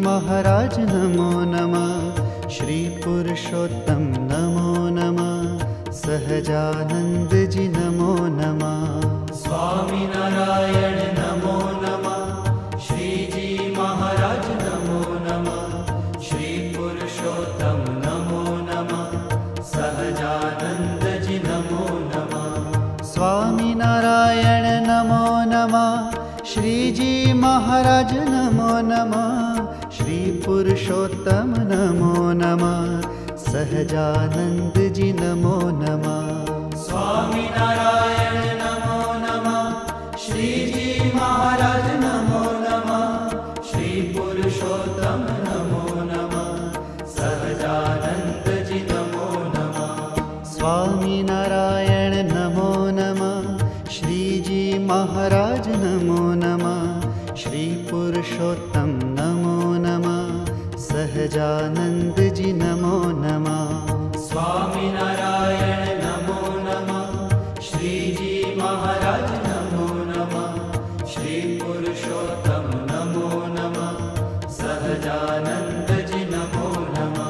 महाराज नमो नमः। श्री पुरुषोत्तम नमो नमः। सहजानंद जी नमो नमः। स्वामी नारायण नमो नमः। श्री जी महाराज नमो नमः। श्री पुरुषोत्तम नमो नमः। सहजानंद जी नमो नमः। स्वामी नारायण नमो नमः। श्री जी महाराज नमो नमः। श्री पुरुषोत्तम नमो नमः। सहजानंद जी नमो नमः। स्वामी नारायण नमो नमः। श्री जी महाराज नमो नमः। श्री पुरुषोत्तम नमो नमः। सहजानंद जी नमो नमः। स्वामी नारायण नमो नमः। श्री जी महाराज नमो नमः। श्री पुरुषोत्तम नमो नमः। सहजानंद जी नमो नमः। स्वामी नारायण नमो नमः। श्री जी महाराज नमो नमः। श्री पुरुषोत्तम नमो नमः। सहजानंद जी नमो नमः।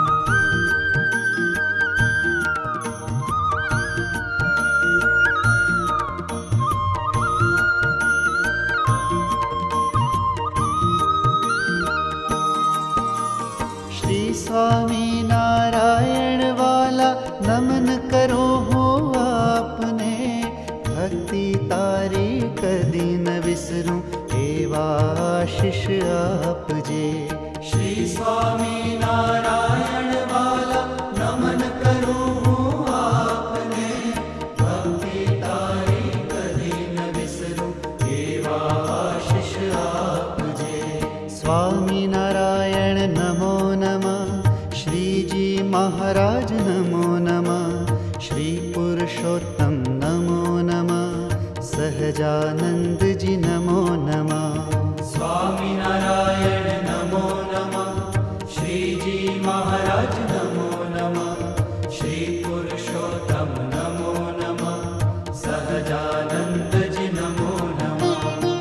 श्री स्वामी नारायण वाला नमन करो हो आपने। भक्ति तारी कदी न विसरूं एवा आशीष आप जे। श्री स्वामी नारायण वाला नमन करो हूँ आपने। भक्ति तारी कदी न विसरूं एवा आशीष आप जे। स्वामी नारायण नमो नमः। श्री जी महाराज नमो नमः। श्री पुरुषोत्तम नमो नमः। सहजानंद जी नमो नमः। स्वामी नारायण नमो नमः। श्री जी महाराज नमो नमः। श्री पुरुषोत्तम नमो नमः। सहजानंद जी नमो नमः।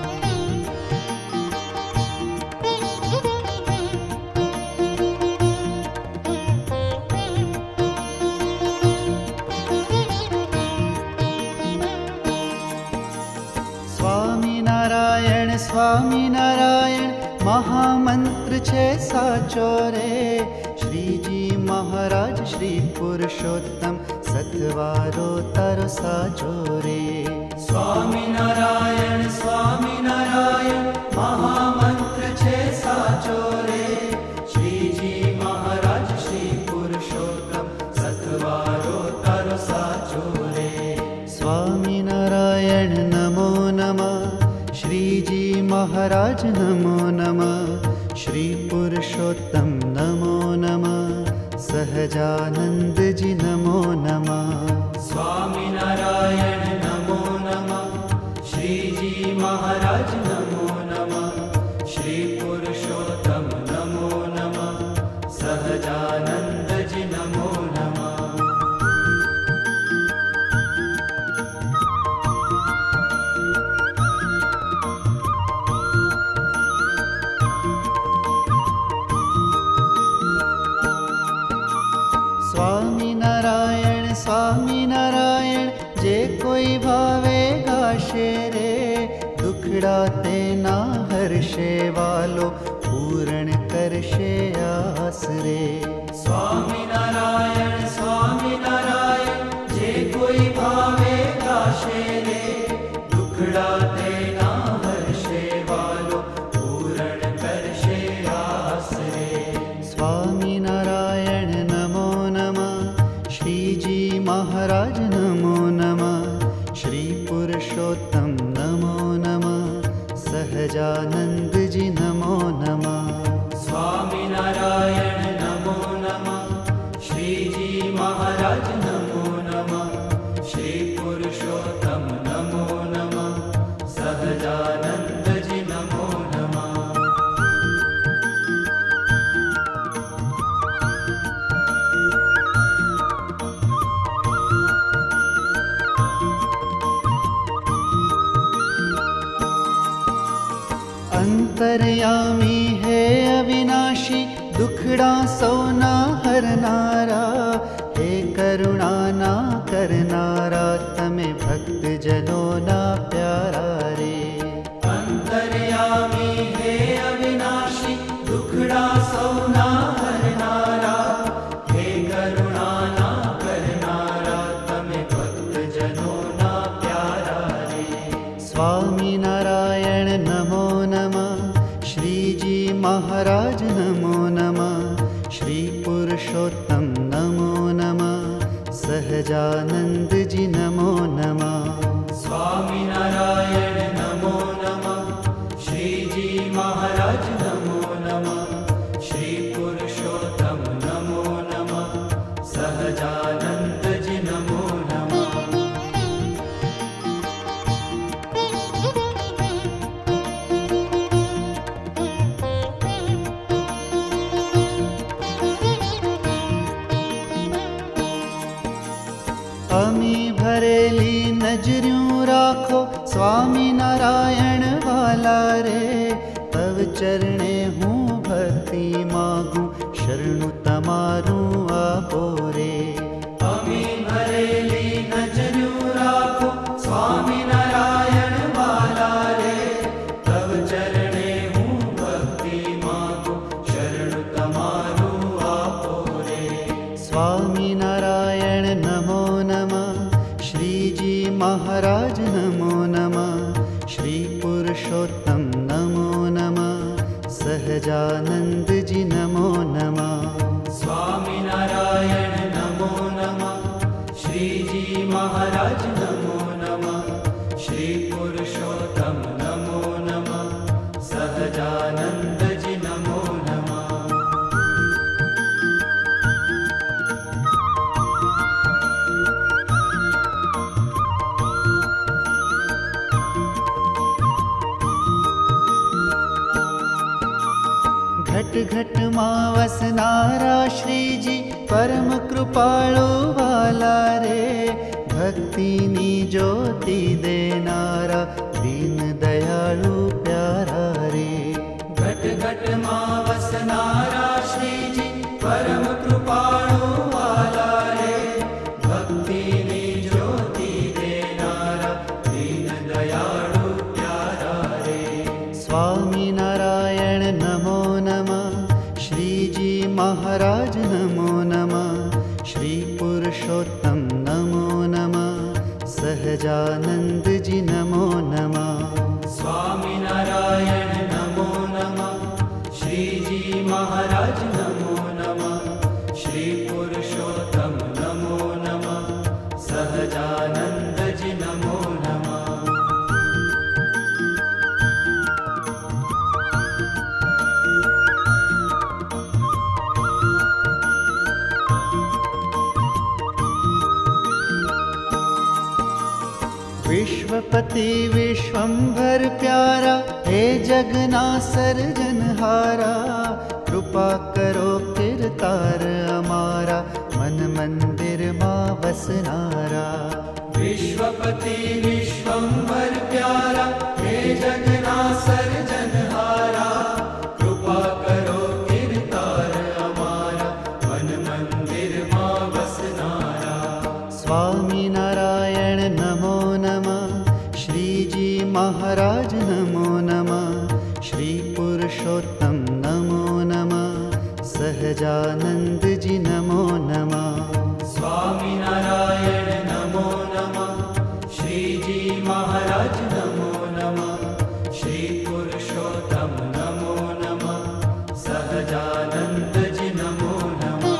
स्वामी नारायण महामंत्र छे साचो रे। श्री जी महाराज श्री पुरुषोत्तम सतवारो तारो साचो रे। स्वामी नारायण महामंत्र छे साचो रे। श्री जी महाराज श्री पुरुषोत्तम सतवारो तारो साचो रे। स्वामी नारायण नमो नमः। श्री जी महाराज नमो नमः। श्री पुरुषोत्तम नमो नमः। सहजानंद जी नमो नमः। स्वामी नारायण नमो नमः। श्री जी महाराज नमो नमः। श्री पुरुषोत्तम नमो नमः। सहजानंद जी नमो नमः। स्वामी नारायण जे कोई भावे गाशे रे। दुखड़ा ते ना हर्षे वालो पूर्ण करशे आस रे। स्वामी नारायण जे कोई भावे गाशे रे। दुखड़ा ते ना हर्षे वालो पूर्ण करशे आस रे। स्वामी नारायण नमो नमः। श्री जी महाराज नमो नमः। श्री पुरुषोत्तम नमो नमः। सहजानंद जी नमो नमः। स्वामी नारायण नमो नमः। श्री जी महाराज नमो नमः। श्री पुरुषोत्तम नमो नमः। सहजानंद जी नमो नमः। अंतर्यामी है अविनाशी दुखड़ा सौना हरनारा, हे करुणा ना करनारा तमे भक्त जनों ना प्यारा रे। अंतर्यामी हे अविनाशी दुखड़ा सौना हरनारा, हे करुणा ना करनारा तमे भक्त जनों ना प्यारा रे। स्वामी नारायण नमो नमः, श्री जी महाराज नमो नमः, श्री पुरुषोत्तम नमो नमः, सहजानंद जी नमो नमः। स्वामी नारायण नमो नमः, श्री जी महाराज नमो नमः, श्री पुरुषोत्तम नमो नमः, सहजानंद जी नमो नमः। अमी भरेली नजरियों राखो स्वामी नारायण वाला रे, तव चरणे हूँ भक्ति मागूं शरणु तमारू आपो रे। अमी भरेली नजरियों राखो स्वामी नारायण वाला रे, तव चरणे हूँ भक्ति मागो शरणु तमारू आपो रे। स्वामी नारायण नमो नमः, श्री जी महाराज नमो नमः, श्री पुरुषोत्तम नमो नमः, सहजानंद जी नमो नमः। स्वामी नारायण नमो नमः, श्री जी महाराज नमो नमः, श्री पुरुषोत्तम नमो नमः, सहजानंद जी नमो नमः। घट घट मां वसनारा श्री जी परम कृपाळु वाला रे, भक्ति नी ज्योति देनारा दीन दयालु प्यारा रे। घट घट मां वसनारा श्री जी परम कृपाणु वाला रे, भक्ति नी ज्योति देनारा दीन दयालु प्यारा रे। स्वामी नारायण नमो नमः, श्री जी महाराज नमो नमः, श्री पुरुषोत्तम नमो नमः, सहजानंद जी नमो नमः। स्वामी नारायण नमो नमः, श्री जी महाराज नमो नमः, श्री पुरुषोत्तम नमो नमः, सहजानंद जी नमो नमः। विश्वपति विश्वंभर प्यारा, हे जगना सर्जनहारा, कृपा करो किरतार हमारा, मन मंदिर मां वसनारा। विश्वपति विश्वंभर प्यारा, हे जगना सर्जनहारा, कृपा करो किरतार हमारा, मन मंदिर मां वसनारा। स्वामी नारायण नमो नमः, श्री जी महाराज नमो नमः, श्री पुरुषोत्तम नमो नमः, सहजानंद जी नमो नमः। स्वामी नारायण नमो नमः, श्री जी महाराज नमो नमः, श्री पुरुषोत्तम नमो नमः, सहजानंद जी नमो नमः।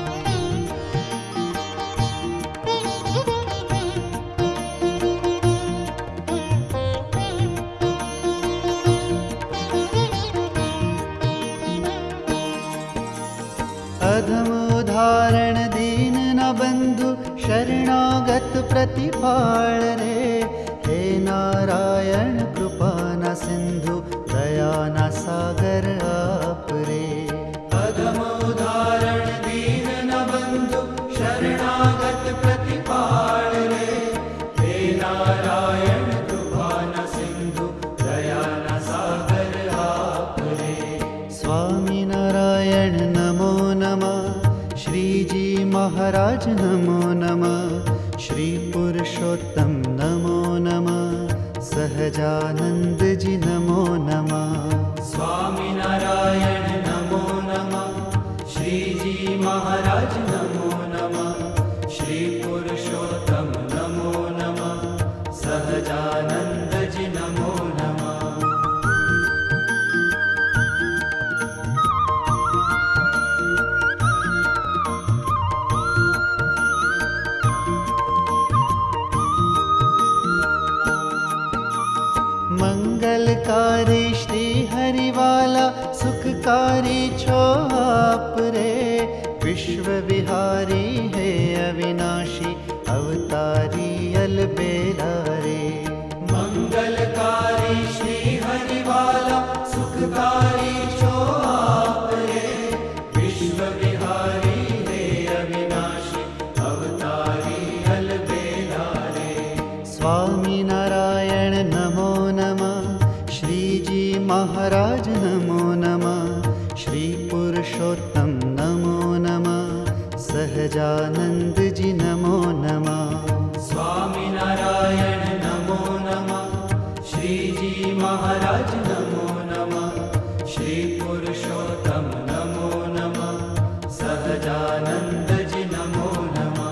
अधम उदाहरण दीन न बंधु, शरणागत प्रतिपाल रे, हे नारायण कृपा न सिंधु, दया न सागर आप रे। अधम उदाहरण दीन न बंधु, शरणागत प्रतिपाल रे, हे नारायण कृपा न सिंधु, दया न सागर आप रे। स्वामी नारायण नमो नमः। श्री जी महाराज नमो नमः। श्री पुरुषोत्तम नमो नमः। सहजानंद जी नमो नमः। स्वामी नारायण नमो नमः। श्री जी महाराज नमो नमः। श्री पुरुषोत्तम नमो नमः। सहजानंद जी नमो नमः। मंगलकारी श्री हरिवाला सुखकारी छो आप रे। विश्व विहारी है अविनाशी अवतारी अलबेला रे। मंगलकारी श्री हरिवाला सुखकारी छो आप रे। विश्व विहारी है अविनाशी अवतारी अलबेला रे। स्वामी नारायण नमो नमः। श्री जी महाराज नमो नमः। श्री पुरुषोत्तम नमो नमः। सहजानंद जी नमो नमः। स्वामी नारायण नमो नमः। श्री जी महाराज नमो नमः। श्री पुरुषोत्तम नमो नमः। सहजानंद जी नमो नमः।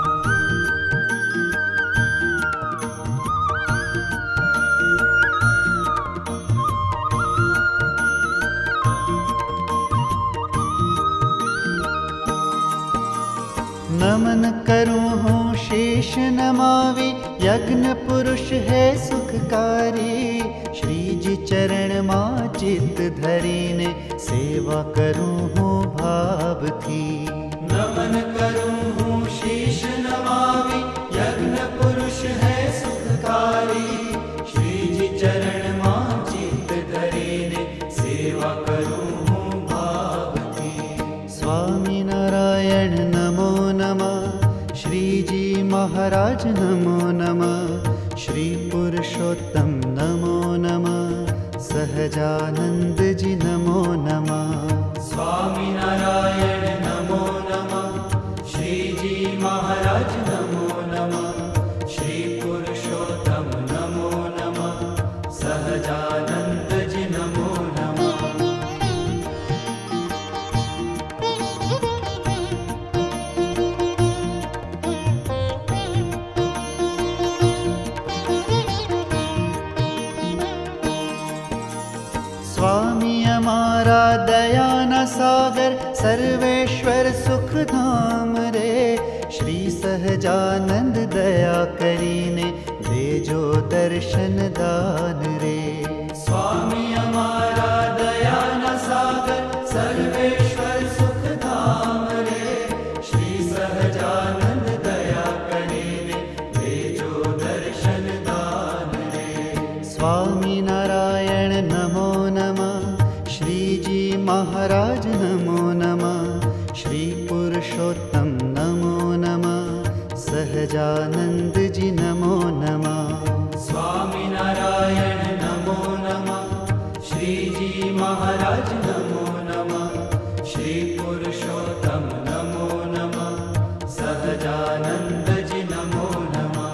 नमन करूं हूँ शीश नमावि यज्ञ पुरुष है सुखकारी। श्री जी चरण माँ चित धरीने सेवा करूं हूँ भाव थी। नमन करूं हूँ शीश नमावि यज्ञ पुरुष है सुखकारी। श्री जी चरण माँ चित धरीने सेवा करूं हूँ भाव थी। स्वामी नारायण नमो नमः। श्री जी महाराज नमो नमः। श्री पुरुषोत्तम नमो नमः। सहजानंद जी नमो नमः। स्वामी नारायण नमो नमः। श्री जी महाराज नमो नमः। श्री पुरुषोत्तम नमो नमः। सहजानंद जी नमो नमः। स्वामी हमारा दयान सागर सर्वेश्वर सुख धाम रे। श्री सहजानंद दया करीने दे जो दर्शन दान रे। स्वामी हमारा दयान सागर सर्वेश्वर सुख धाम रे। श्री सहजानंद दया करीने दे जो दर्शन दान रे। स्वामी नारायण नमो नमः। श्री जी महाराज नमो नमः। श्री पुरुषोत्तम नमो नमः। सहजानंद जी नमो नमः। स्वामी नारायण नमो नमः। श्री जी महाराज नमो नमः। श्री पुरुषोत्तम नमो नमः। सहजानंद जी नमो नमः।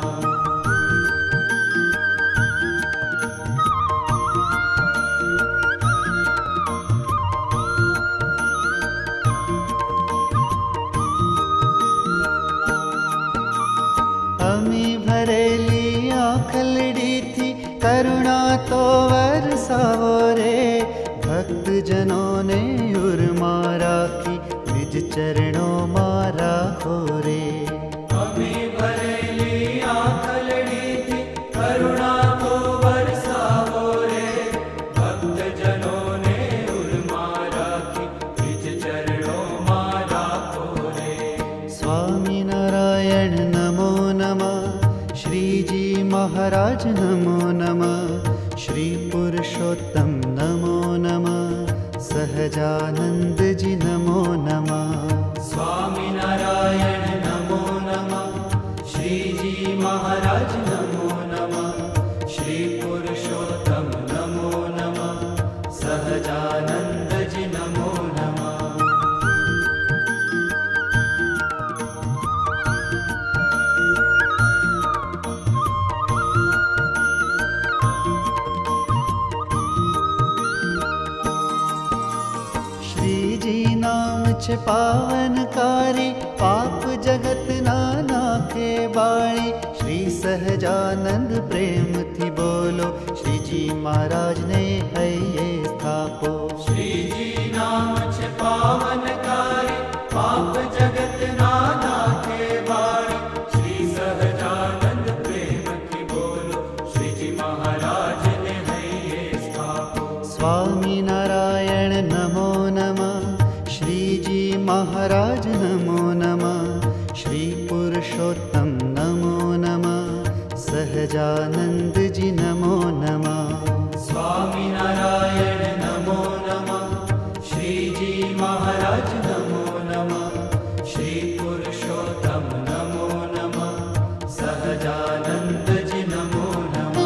अमी भरेली आखलड़ी थी करुणा तो वरसावो रे। भक्त जनों ने उर्मा राखी निज चरणों मारा हो रे। अमी भरेली आखलड़ी थी करुणा तो बरसावो रे। भक्त जनों ने उर्मा राखी निज चरणों मारा हो रे। स्वामी नारायण नमो नमः। श्री जी महाराज नमो नमः। श्री पुरुषोत्तम नमो नमः। सहजानंद जी नमो नमः। स्वामी नारायण नमो नमः। श्री जी महाराज नमो नमः। श्री पुरुषोत्तम नमो नमः। सहजानंद जी जी नाम छे पावनकारी, पाप जगत ना नाखे बाळी। श्री सहजानंद प्रेम थी बोलो, श्री जी महाराज ने हये स्थापो। श्री जी नाम छे पावनकारी, पाप जगत ना नाखे बाळी। श्री सहजानंद प्रेम थी बोलो, श्री जी महाराज ने हये स्थापो। स्वामी नारायण नमो नमः, श्री जी महाराज नमो नमः। श्री पुरुषोत्तम नमो नमः, सहजानंद जी नमो नमः। स्वामी नारायण नमो नमः, श्री जी महाराज नमो नमः। श्री पुरुषोत्तम नमो नमः, सहजानंद जी नमो नमः।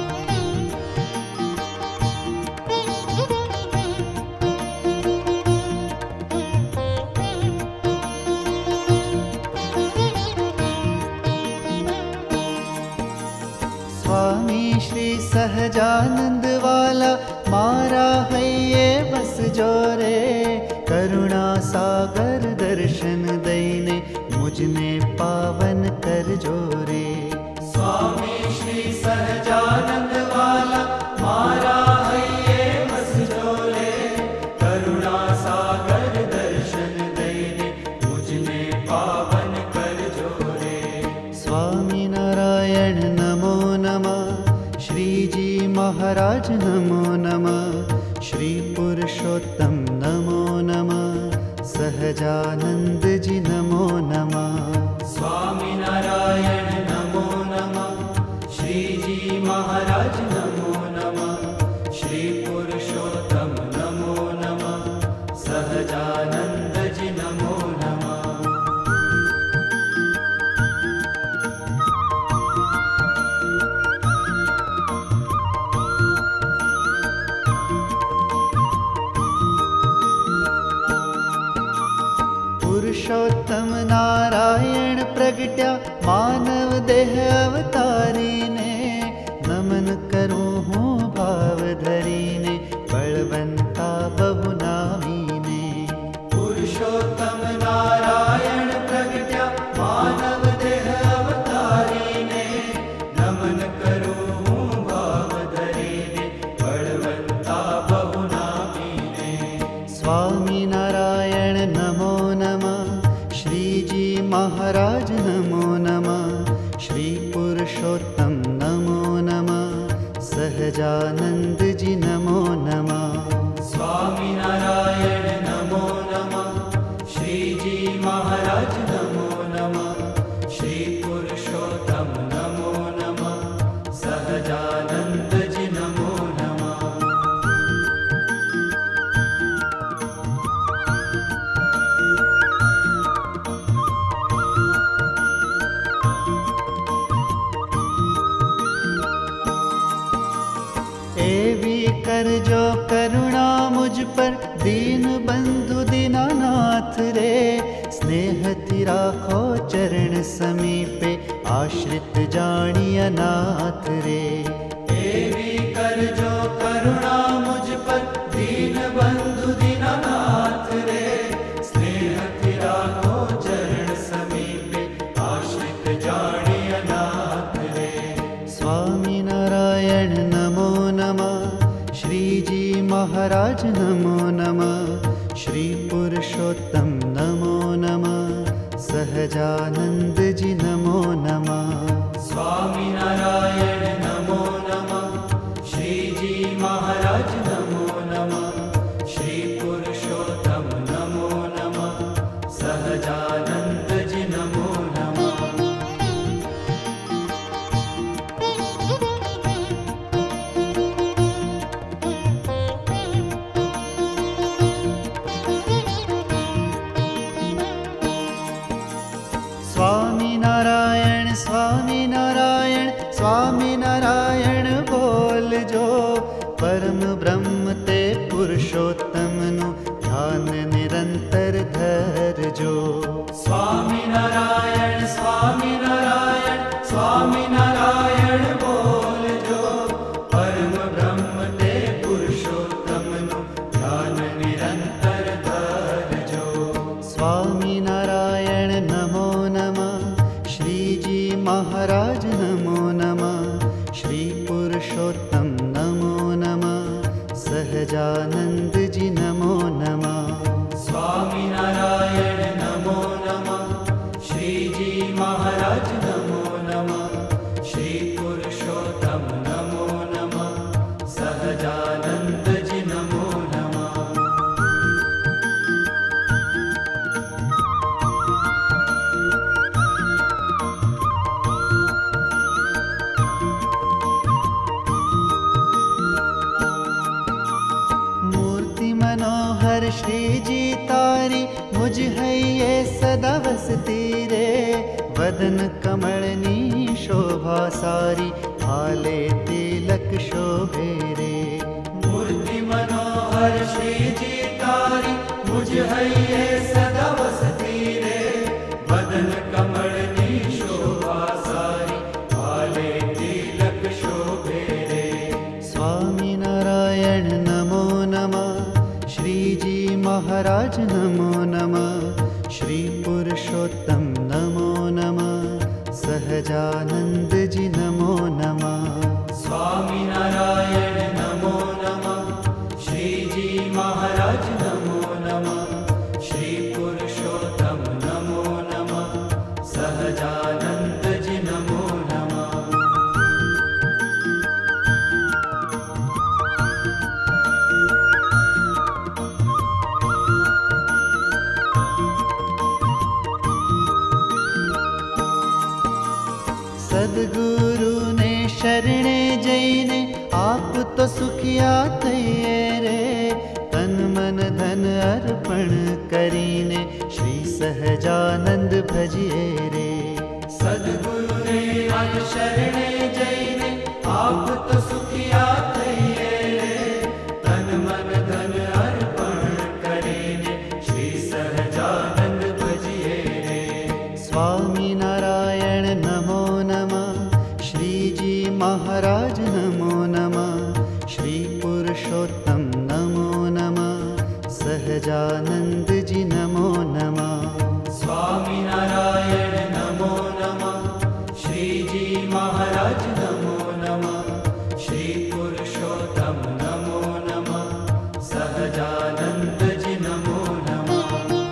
स्वामी श्री सहजानंद वाला, मारा हये बस जोरे। करुणा सागर दर्शन दईने, मुझने पावन कर जोरे। स्वामी श्री सहजानंद वाला, मारा हये बस जोरे। करुणा सागर दर्शन दईने, मुझने पावन कर जोरे। स्वामी नारायण नमो नमः, श्री जी महाराज नमो नमः। श्री पुरुषोत्तम नमो नमः, सहजानंद जी नमो नमः। स्वामी नारायण नमो नमः, श्री जी महाराज नमो नमः। श्री पुरुषोत्तम नमो नमः, सहजानंद जी नमो नमः। पुरुषोत्तम नारायण प्रगट्या, मानव देह अवतारी ने। नमन करूं हूँ भाव धरीने, बलवंता बहु नामी ने। पुरुषोत्तम नारायण प्रगट्या, मानव देह अवतारी ने। नमन करूं भाव धरीने, बलवंता बहु नामी ने। स्वामी नारायण नमो नमः, श्री जी महाराज नमो नमः। श्री पुरुषोत्तम नमो नमः, सहजानंद जी नमो नमः। स्वामी नारायण नमो नमः, श्री जी महाराज नमो नमः। श्री पुरुषोत्तम नमो नमः, सहजानंद जी नमो नमः। एवी कर जो करुणा मुझ पर, दीन बंधु दीनानाथ रे। स्नेह थी राखो चरण समीपे, आश्रित जानी अनाथ रे। एवी कर जो करुणा मुझ पर, दीन बंधु दीनानाथ रे। स्नेह थी राखो चरण समीपे, आश्रित जानी अनाथ रे। स्वामी नारायण नमो नमः, श्री जी महाराज नमो नमः। श्री पुरुषोत्तम नमो नमः, सहजानंद जी नमो नमः। स्वामी नारायण नमो नमः, श्री जी महाराज नमो नमः। श्री पुरुषोत्तम नमो नमः, सहजानंद जी नमो नमः। स्वामी नारायण स्वामी नारायण, स्वामी नारायण बोल जो। परम ब्रह्म ते पुरुषोत्तम नु, ध्यान निरंतर धर जो। स्वामी नारायण स्वामी नारायण, स्वामी नारायण बोल जो। परम ब्रह्म ते पुरुषोत्तम नु, ध्यान निरंतर धर सहजानंद जी नमो नमः। स्वामी नारायण नमो नमः। श्री जी महाराज नमो नमः। श्री पुरुषोत्तम नमो नमः। सहजानंद जी नमो नमः। मूर्ति मनोहर श्री जी तारी, मुझ है ये सदा बसती रे। वदन कमलनी शोभा सारी, भाले तिलक शोभे रे। मूर्ति मनोहर श्री जी तारी, मुझ है ये सदा बसती रे। बदन कमलनी शोभा सारी, भाले तिलक शोभे रे। स्वामी नारायण नमो नमः। श्री जी महाराज नमो नमः। श्री पुरुषोत्तम नमो नमः। सहजानंद जी नमो नमः। स्वामी नारायण नमो नमः। श्री जी महाराज नमो नमः। श्री पुरुषोत्तम नमो नमः। सहजानंद जी नमो नमः। सद्गुरु ने शरणे जैने, आप तो सुखिया थये रे। तन मन धन अर्पण करीने, श्री सहजानंद भजिए रे। सद्गुरु ने आज शरणे जैने, आप तो सुखिया थये रे। तन मन धन अर्पण करीने, श्री सहजानंद भजिए रे। स्वामी नारायण नमो नमः। श्री जी महाराज नमो नमः। श्री पुरुषोत्तम नमो नमः। सहजानंद जी नमो नमः। स्वामी नारायण नमो नमः। श्री जी महाराज नमो नमः। श्री पुरुषोत्तम नमो नमः। सहजानंद जी नमो नमः।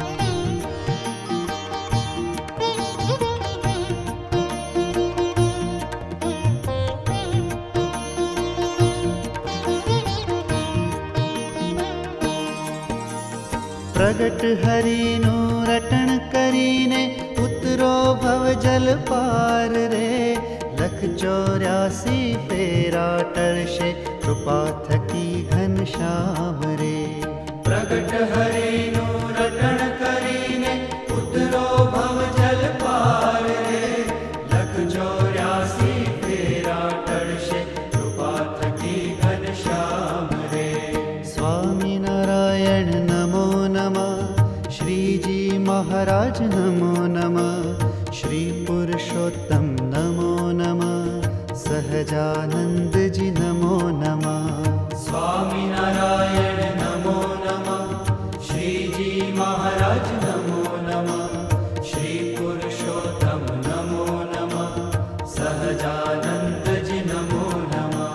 प्रगट हरिनु रटन करीने, उतरो भव जल पार रे। लख 84 फेरा टर्शे, कृपा थकी घन श्याम रे। प्रगट हरिनु रटन करीने, उतरो भव जल पार रे। लख 84 फेरा टर्शे, कृपा थकी घन श्याम रे। स्वामी नारायण नमो नमः। श्री जी महाराज नमो नमः। श्री पुरुषोत्तम नमो नमः। सहजानंद जी नमो नमः। स्वामी नारायण नमो नमः। श्री जी महाराज नमो नमः। श्री पुरुषोत्तम नमो नमः। सहजानंद जी नमो नमः।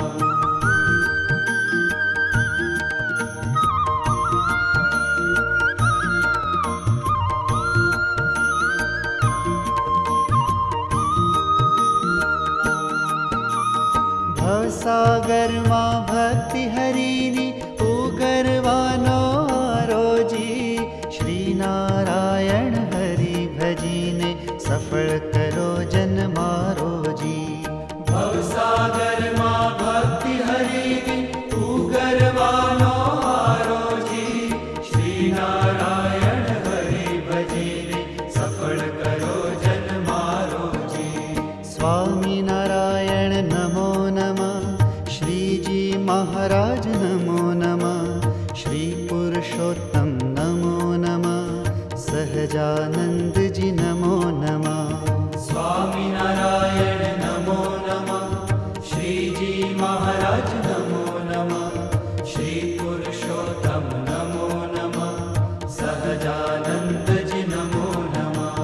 भवसागर मां भक्ति हरीनी, उगरवानो आरोजी। श्री नारायण हरि भजीने, सफल करो जन मारो जी। भवसागर मां भक्ति हरिनी, उगरवानो आरो जी। श्री नारायण हरि भजीने, सफल करो जन मारो जी। स्वामी नारायण नमो नमः। श्री जी महाराज नमो नमः। श्री पुरुषोत्तम नमो नमः। सहजानंद जी नमो नमः। स्वामी नारायण नमो नमः। श्री जी महाराज नमो नमः। श्री पुरुषोत्तम नमो नमः। सहजानंद जी नमो नमः।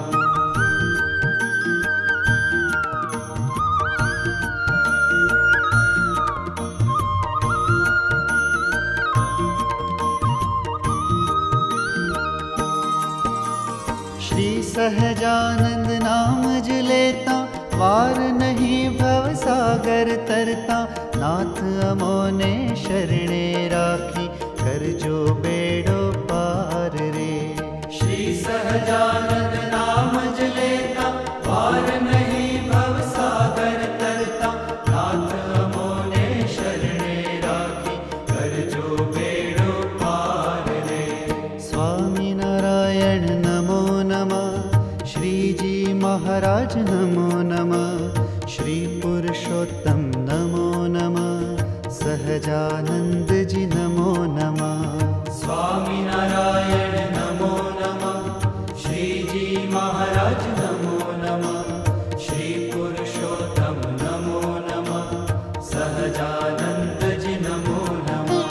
श्री सहजानंद नाम जलेता, वार नहीं भव सागर तरता। नाथ अमोने शरणे राखी, कर जो बेड़ो पार रे। श्री सहजानंद नाम जलेता, वार नहीं भव सागर तरता। नाथ अमोने शरणे राखी, कर जो बेड़ो पार रे। स्वामी नारायण नमो नमः, श्री जी महाराज नमो नमः। श्री पुरुषोत्तम नमो नमः, सहजानंद जी नमो नमः। स्वामी नारायण नमो नमः, श्री जी महाराज नमो नमः। श्री पुरुषोत्तम नमो नमः, सहजानंद जी नमो नमः।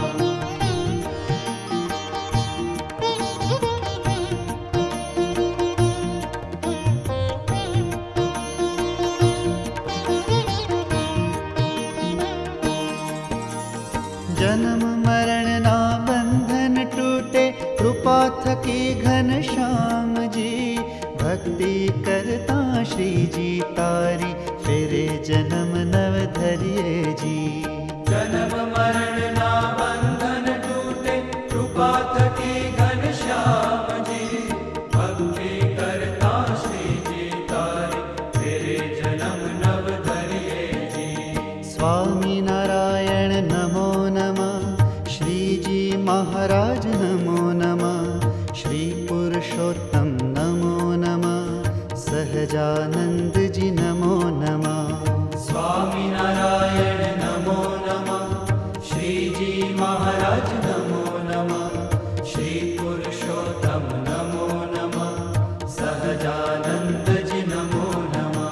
जन्म मरण ना बंधन टूटे, कृपा थकी घन श्याम जी। भक्ति करता श्री जी तारी, फेरे जन्म नव धरिए जी। जन्म मरण ना बंधन टूटे, कृपा थकी घन श्याम जी। भक्ति करता श्री जी तारी, तेरे जन्म नव धरिए जी। स्वामी नारायण नमो नमः, श्री जी महाराज नमो नमः। श्री पुरुषोत्तम नमो नमः, सहजानंद जी नमो नमः। स्वामी नारायण नमो नमः, श्री जी महाराज नमो नमः। श्री पुरुषोत्तम नमो नमः, सहजानंद जी नमो नमः।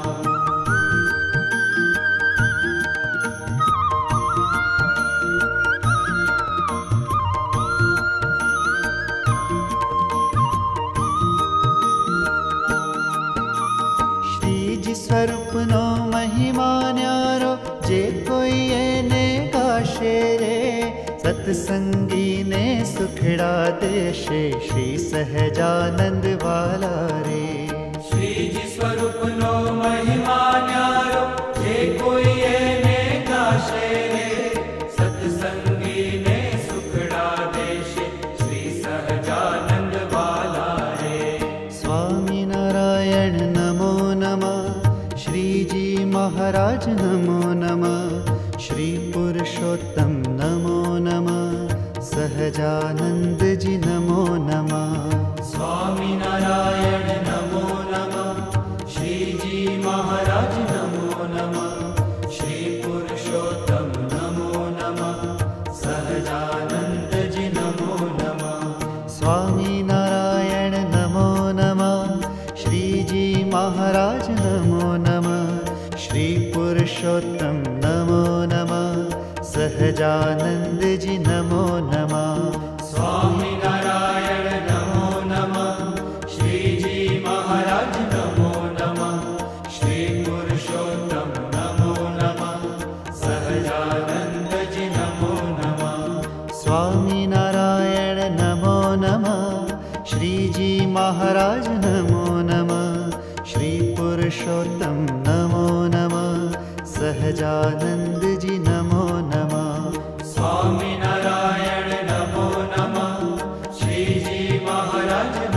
स्वरूप नो महिमा न्यारो, जे कोई ने गाशे रे। सत्संगी ने सुखड़ा देशे, श्री सहजानंद वाला रे। श्री जी स्वरूप नो महिमा न्यारो, जे कोई ने गाशे रे। सत्संगी ने सुखड़ा देशे, श्री सहजानंद वाला रे। स्वामी नारायण नमो नमः, श्री जी महाराज नमो नमः। श्री पुरुषोत्तम नमो नमः, सहजानंद जी नमो नमः। स्वामी नारायण नमो नमः, श्री जी महाराज नमो नमः। श्री पुरुषोत्तम नमो नमः, सहजानंद जी नमो नमः। स्वामी नारायण नमो नमः, श्री जी महाराज नमो नमः। श्री पुरुषोत्तम नमो नमः, सहजानंद जी नमो नमः। स्वामी नारायण नमो नमः, श्री जी महाराज नमो नमः। श्री पुरुषोत्तम नमो नमः, सहजानंद जी नमो नमः। स्वामी नारायण नमो नमः, श्री जी महाराज नमो नमः। श्री पुरुषोत्तम नमो नमः, सहजानंद जी नमो नमः। स्वामी नारायण नमो नमः, श्री जी महाराज